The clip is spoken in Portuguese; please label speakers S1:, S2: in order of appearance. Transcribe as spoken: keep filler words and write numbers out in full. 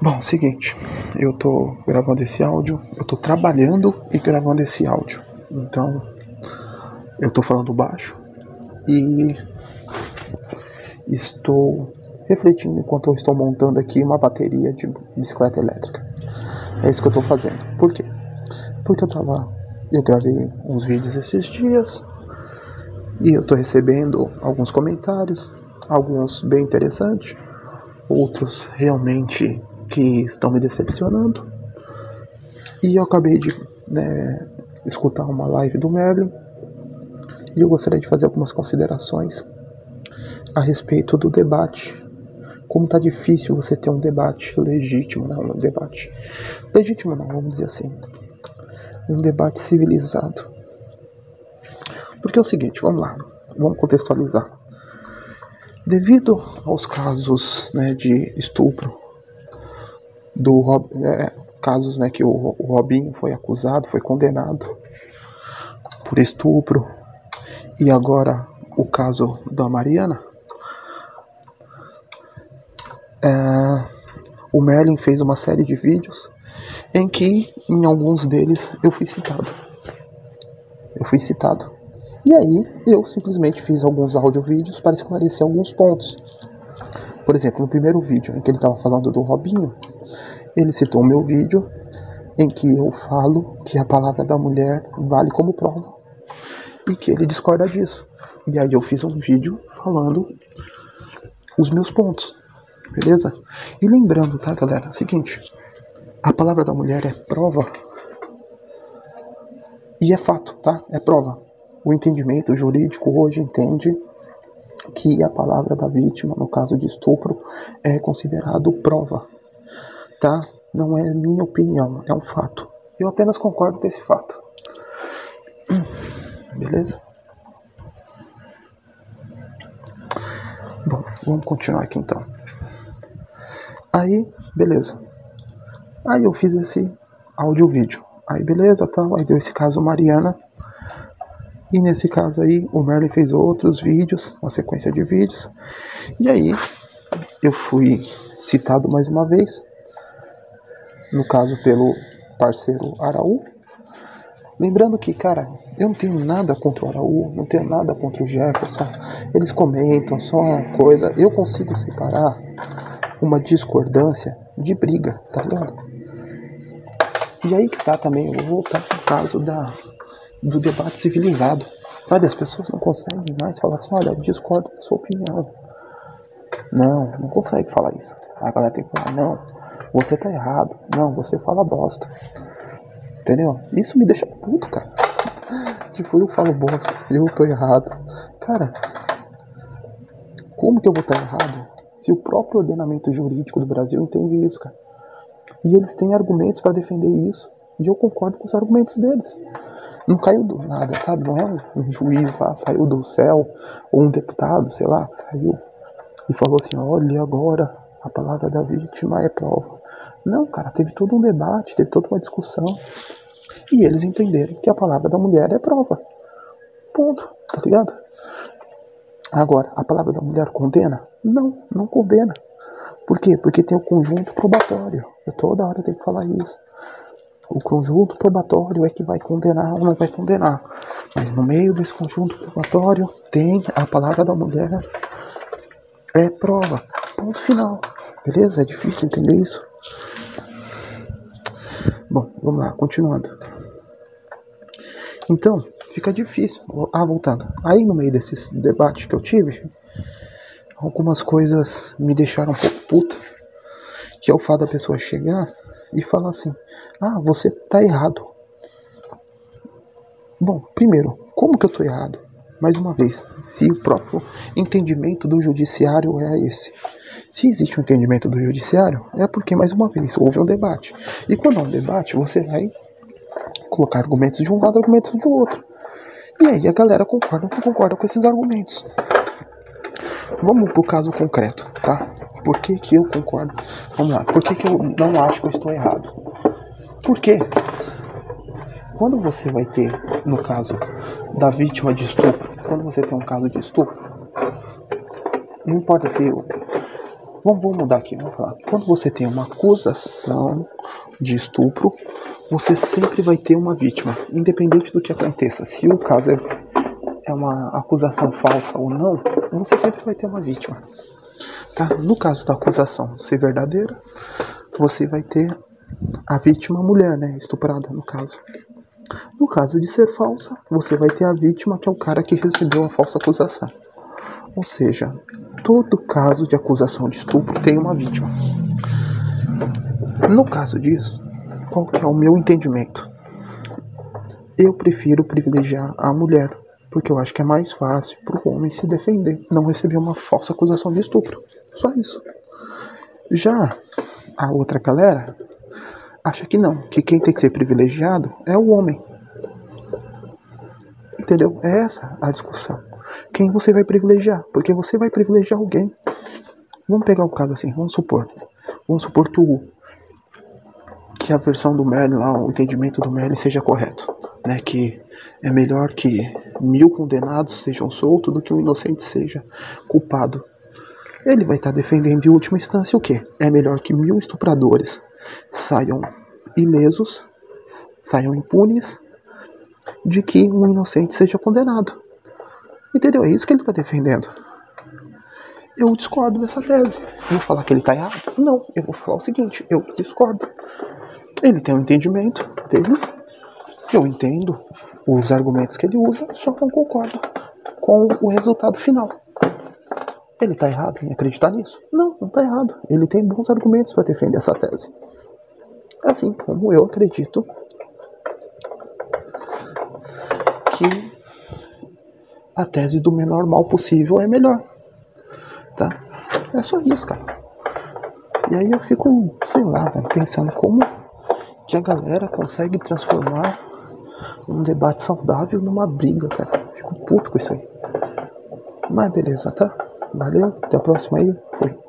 S1: Bom, seguinte, eu tô gravando esse áudio, eu tô trabalhando e gravando esse áudio. Então, eu tô falando baixo e estou refletindo enquanto eu estou montando aqui uma bateria de bicicleta elétrica. É isso que eu tô fazendo. Por quê? Porque eu tava, eu gravei uns vídeos esses dias e eu tô recebendo alguns comentários, alguns bem interessantes, outros realmente que estão me decepcionando. E eu acabei de né, escutar uma live do Merlin e eu gostaria de fazer algumas considerações a respeito do debate. Como tá difícil você ter um debate legítimo, não, um debate legítimo não, vamos dizer assim, um debate civilizado. Porque é o seguinte, vamos lá, vamos contextualizar. Devido aos casos né, de estupro, do é, casos né, que o, o Robinho foi acusado, foi condenado por estupro, e agora o caso da Mariana, é, o Merlin fez uma série de vídeos em que, em alguns deles, eu fui citado. Eu fui citado. E aí, eu simplesmente fiz alguns áudio-vídeos para esclarecer alguns pontos. Por exemplo, no primeiro vídeo em que ele estava falando do Robinho, ele citou o meu vídeo em que eu falo que a palavra da mulher vale como prova e que ele discorda disso. E aí eu fiz um vídeo falando os meus pontos, beleza? E lembrando, tá, galera, é o seguinte, a palavra da mulher é prova e é fato, tá? É prova. O entendimento jurídico hoje entende que a palavra da vítima, no caso de estupro, é considerado prova, tá? Não é minha opinião, é um fato. Eu apenas concordo com esse fato. Beleza? Bom, vamos continuar aqui então. Aí, beleza. Aí eu fiz esse áudio-vídeo. Aí beleza, tal. Aí deu esse caso Mariana. E nesse caso aí, o Merlin fez outros vídeos, uma sequência de vídeos. E aí, eu fui citado mais uma vez. No caso, pelo parceiro Araú. Lembrando que, cara, eu não tenho nada contra o Araú, não tenho nada contra o Jefferson. Eles comentam só uma coisa. Eu consigo separar uma discordância de briga, tá ligado? E aí que tá também, eu vou voltar pro caso da, do debate civilizado. Sabe, as pessoas não conseguem mais falar assim, olha, discordo da sua opinião. Não, não consegue falar isso. A galera tem que falar, não, você tá errado. Não, você fala bosta. Entendeu? Isso me deixa puto, cara. Tipo, eu falo bosta, eu tô errado. Cara, como que eu vou estar errado se o próprio ordenamento jurídico do Brasil entende isso, cara? E eles têm argumentos pra defender isso. E eu concordo com os argumentos deles. Não caiu do nada, sabe? Não é um, um juiz lá, saiu do céu, ou um deputado, sei lá, saiu e falou assim, olha agora, a palavra da vítima é prova. Não, cara, teve todo um debate, teve toda uma discussão. E eles entenderam que a palavra da mulher é prova. Ponto, tá ligado? Agora, a palavra da mulher condena? Não, não condena. Por quê? Porque tem o conjunto probatório. Eu toda hora tenho que falar isso. O conjunto probatório é que vai condenar ou não vai condenar. Mas no meio desse conjunto probatório tem a palavra da mulher é prova. Ponto final. Beleza? É difícil entender isso? Bom, vamos lá, continuando. Então, fica difícil. Ah, voltando. Aí no meio desse debate que eu tive, algumas coisas me deixaram um pouco puta. Que é o fato da pessoa chegar e falar assim, ah, você tá errado. Bom, primeiro, como que eu tô errado? Mais uma vez, se o próprio entendimento do judiciário é esse. Se existe um entendimento do judiciário, é porque, mais uma vez, houve um debate. E quando há um debate, você vai colocar argumentos de um lado e argumentos do outro. E aí a galera concorda ou não concorda com esses argumentos. Vamos pro caso concreto, tá? Por que que eu concordo? Vamos lá. Por que que eu não acho que eu estou errado? Por quê? Quando você vai ter, no caso da vítima de estupro, quando você tem um caso de estupro, não importa se Vamos, vamos mudar aqui, vamos falar. Quando você tem uma acusação de estupro, você sempre vai ter uma vítima, independente do que aconteça. Se o caso é, é uma acusação falsa ou não, você sempre vai ter uma vítima. Tá? No caso da acusação ser verdadeira, você vai ter a vítima mulher, né? Estuprada, no caso. No caso de ser falsa, você vai ter a vítima, que é o cara que recebeu a falsa acusação. Ou seja, todo caso de acusação de estupro tem uma vítima. No caso disso, qual que é o meu entendimento? Eu prefiro privilegiar a mulher, porque eu acho que é mais fácil para o homem se defender, não receber uma falsa acusação de estupro. Só isso. Já a outra galera acha que não, que quem tem que ser privilegiado é o homem. Entendeu? É essa a discussão. Quem você vai privilegiar? Porque você vai privilegiar alguém. Vamos pegar o caso assim, vamos supor. Vamos supor que, o, que a versão do Merlin lá, o entendimento do Merlin seja correto. Né? Que é melhor que mil condenados sejam soltos do que um inocente seja culpado. Ele vai estar defendendo em última instância o quê? É melhor que mil estupradores saiam ilesos, saiam impunes, de que um inocente seja condenado. Entendeu? É isso que ele está defendendo. Eu discordo dessa tese. Eu vou falar que ele está errado? Não, eu vou falar o seguinte, eu discordo. Ele tem um entendimento dele, eu entendo os argumentos que ele usa, só que eu não concordo com o resultado final. Ele está errado em acreditar nisso? Não, não está errado. Ele tem bons argumentos para defender essa tese. Assim como eu acredito que a tese do menor mal possível é melhor. Tá? É só isso, cara. E aí eu fico, sei lá, velho, pensando como que a galera consegue transformar um debate saudável numa briga, cara. Fico puto com isso aí. Mas beleza, tá? Valeu, até a próxima aí. Fui.